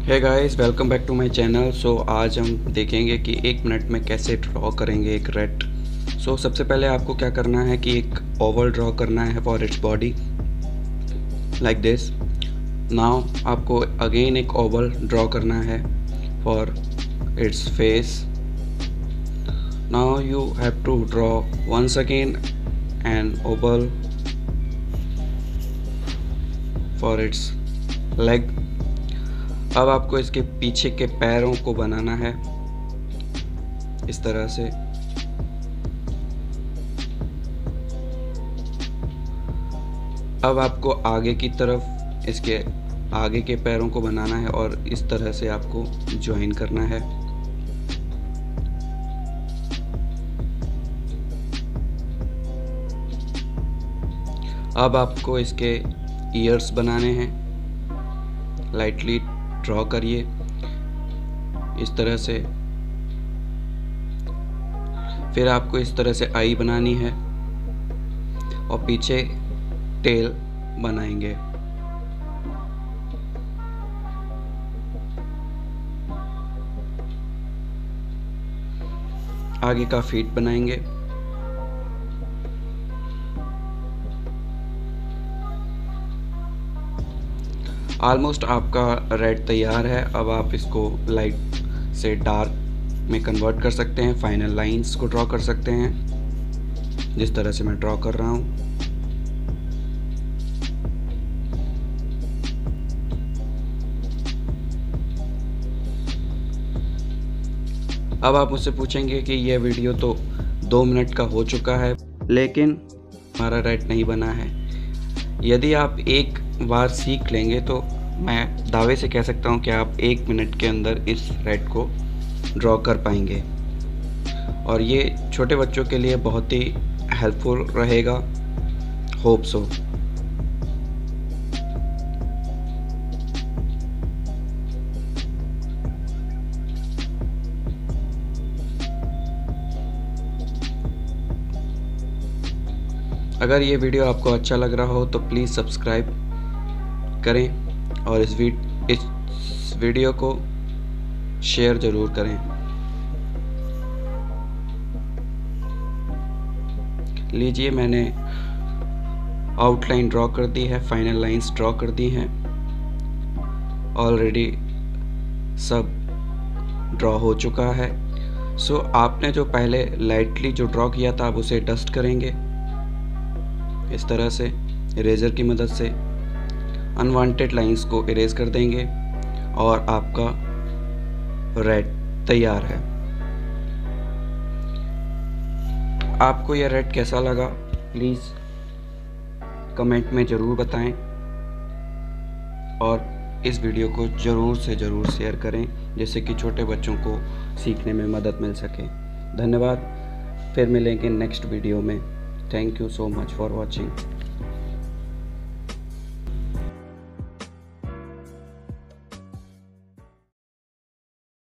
Hey guys, welcome back to my channel. आज हम देखेंगे कि 1 मिनट में कैसे ड्रॉ करेंगे एक रेड। सबसे पहले आपको क्या करना है कि एक ओवल ड्रॉ करना है for its body like this. Now आपको अगेन एक ओवल ड्रॉ करना है for its face. Now you have to draw once again an oval for its leg. अब आपको इसके पीछे के पैरों को बनाना है इस तरह से। अब आपको आगे की तरफ इसके आगे के पैरों को बनाना है और इस तरह से आपको ज्वाइन करना है। अब आपको इसके ईयर्स बनाने हैं। लाइटली ड्रॉ करिए इस तरह से। फिर आपको इस तरह से आई बनानी है और पीछे टेल बनाएंगे। आगे का फीट बनाएंगे। ऑलमोस्ट आपका रेड तैयार है। अब आप इसको लाइट से डार्क में कन्वर्ट कर सकते हैं, फाइनल लाइंस को ड्रॉ कर सकते हैं जिस तरह से मैं ड्रॉ कर रहा हूँ। अब आप मुझसे पूछेंगे कि यह वीडियो तो 2 मिनट का हो चुका है लेकिन हमारा रेड नहीं बना है। यदि आप एक बार सीख लेंगे तो मैं दावे से कह सकता हूँ कि आप 1 मिनट के अंदर इस रेड को ड्रॉ कर पाएंगे और ये छोटे बच्चों के लिए बहुत ही हेल्पफुल रहेगा। Hope so. अगर ये वीडियो आपको अच्छा लग रहा हो तो प्लीज़ सब्सक्राइब करें और इस वीडियो को शेयर ज़रूर करें। लीजिए, मैंने आउटलाइन ड्रॉ कर दी है, फाइनल लाइंस ड्रॉ कर दी हैं। ऑलरेडी सब ड्रॉ हो चुका है। आपने जो पहले लाइटली जो ड्रॉ किया था आप उसे डस्ट करेंगे इस तरह से इरेजर की मदद से। अनवांटेड लाइंस को इरेज कर देंगे और आपका रेड तैयार है। आपको यह रेड कैसा लगा प्लीज़ कमेंट में ज़रूर बताएं और इस वीडियो को ज़रूर से ज़रूर शेयर करें जिससे कि छोटे बच्चों को सीखने में मदद मिल सके। धन्यवाद। फिर मिलेंगे नेक्स्ट वीडियो में। Thank you so much for watching.